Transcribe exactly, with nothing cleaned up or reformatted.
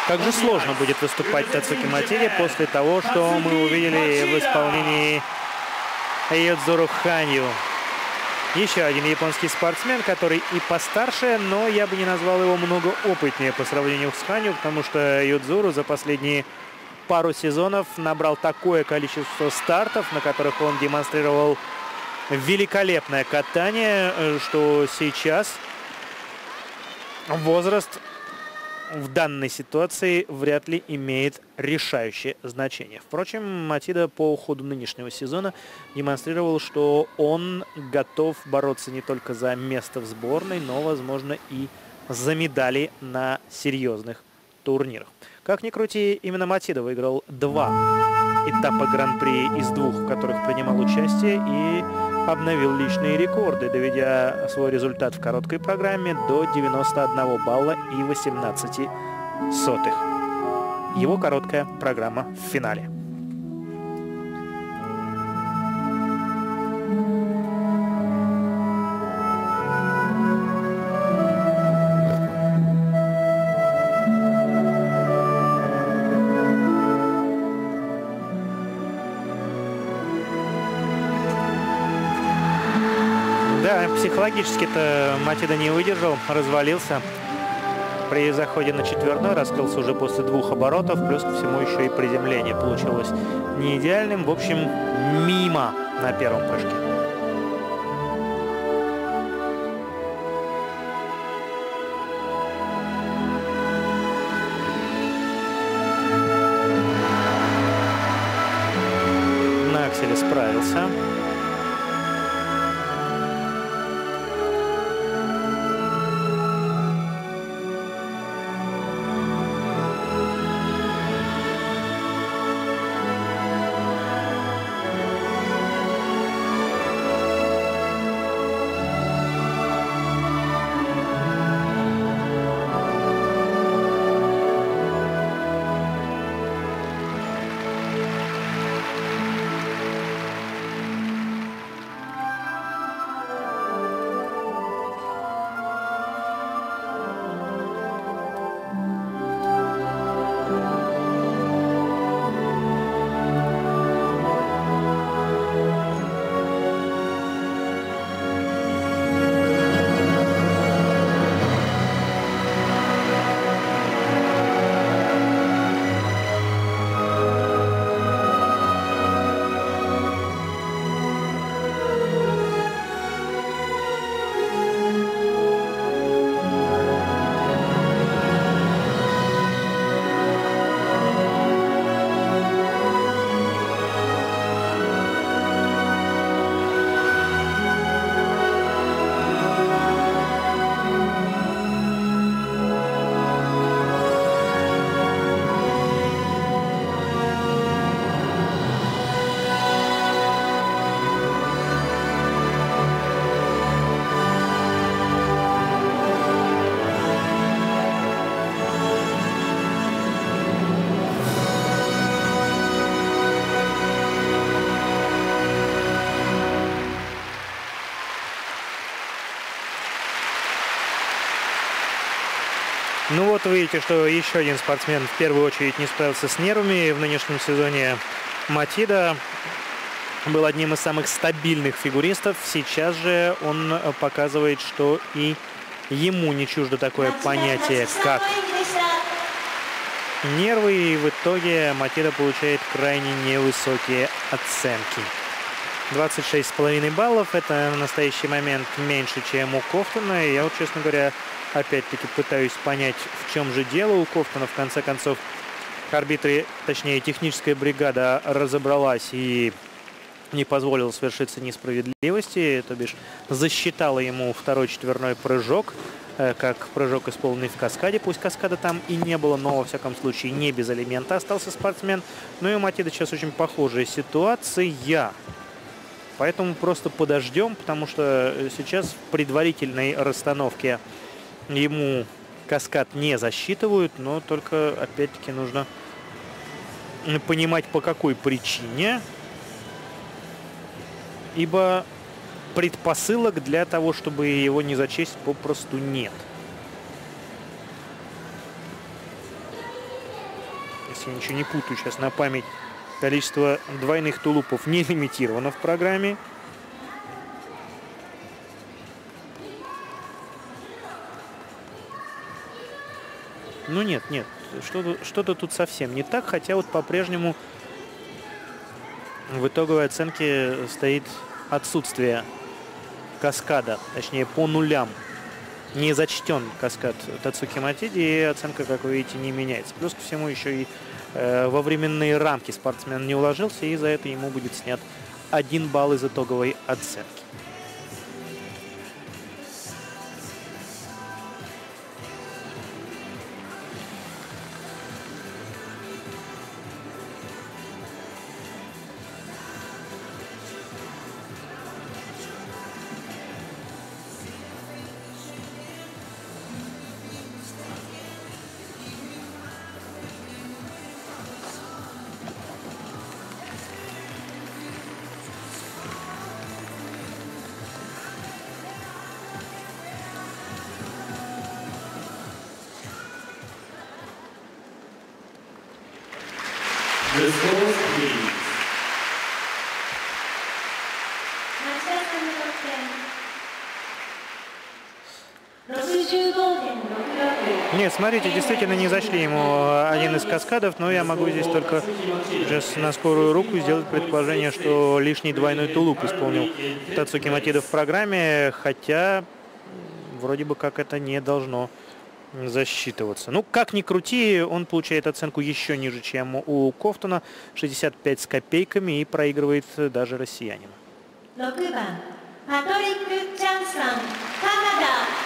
Как же сложно будет выступать Тацуки Матиде после того, что мы увидели в исполнении Йодзуру Ханью. Еще один японский спортсмен, который и постарше, но я бы не назвал его много опытнее по сравнению с Ханью, потому что Йодзуру за последние пару сезонов набрал такое количество стартов, на которых он демонстрировал великолепное катание, что сейчас возраст в данной ситуации вряд ли имеет решающее значение. Впрочем, Матида по ходу нынешнего сезона демонстрировал, что он готов бороться не только за место в сборной, но, возможно, и за медали на серьезных турнирах. Как ни крути, именно Матида выиграл два этапа Гран-при из двух, в которых принимал участие, и обновил личные рекорды, доведя свой результат в короткой программе до девяноста одного балла и восемнадцати сотых. Его короткая программа в финале. Психологически-то Матида не выдержал, развалился. При заходе на четверной раскрылся уже после двух оборотов, плюс ко всему еще и приземление получилось не идеальным. В общем, мимо на первом прыжке. На акселе справился. Ну вот вы видите, что еще один спортсмен в первую очередь не справился с нервами. В нынешнем сезоне Матида был одним из самых стабильных фигуристов. Сейчас же он показывает, что и ему не чуждо такое понятие, как нервы. И в итоге Матида получает крайне невысокие оценки. двадцать шесть с половиной баллов. Это на настоящий момент меньше, чем у Кофтона. И я вот, честно говоря, опять-таки пытаюсь понять, в чем же дело у Кофтона. В конце концов, арбитры, точнее техническая бригада, разобралась и не позволила свершиться несправедливости, то бишь засчитала ему второй четверной прыжок, как прыжок, исполненный в каскаде. Пусть каскада там и не было, но во всяком случае не без элемента остался спортсмен. Ну и у Матида сейчас очень похожая ситуация. Поэтому просто подождем, потому что сейчас в предварительной расстановке ему каскад не засчитывают, но только, опять-таки, нужно понимать, по какой причине. Ибо предпосылок для того, чтобы его не зачесть, попросту нет. если я ничего не путаю сейчас на память, количество двойных тулупов не лимитировано в программе. Ну нет, нет, что-то что-то тут совсем не так, хотя вот по-прежнему в итоговой оценке стоит отсутствие каскада, точнее по нулям. Не зачтен каскад Тацуки Матиди, и оценка, как вы видите, не меняется. Плюс ко всему еще и э, во временные рамки спортсмен не уложился, и за это ему будет снят один балл из итоговой оценки. The scores, please. Нет, смотрите, действительно не зашли ему один из каскадов, но я могу здесь только сейчас на скорую руку сделать предположение, что лишний двойной тулуп исполнил Тацуки Матида в программе, хотя вроде бы как это не должно засчитываться. Ну, как ни крути, он получает оценку еще ниже, чем у Кофтона, шестьдесят пять с копейками, и проигрывает даже россиянину. шесть番Патрик Джонсон, Канада.